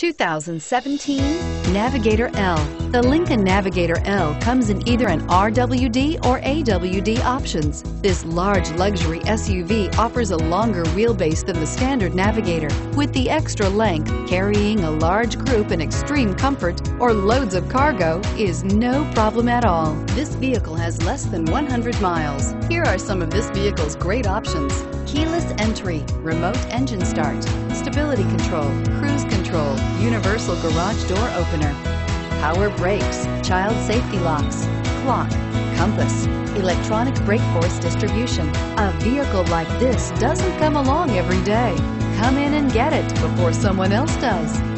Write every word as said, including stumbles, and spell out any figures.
two thousand seventeen Navigator L. The Lincoln Navigator L comes in either an R W D or A W D options. This large luxury S U V offers a longer wheelbase than the standard Navigator. With the extra length, carrying a large group in extreme comfort or loads of cargo is no problem at all. This vehicle has less than one hundred miles. Here are some of this vehicle's great options: keyless entry, remote engine start, stability control, cruise control, universal garage door opener, power brakes, child safety locks, clock, compass, electronic brake force distribution. A vehicle like this doesn't come along every day. Come in and get it before someone else does.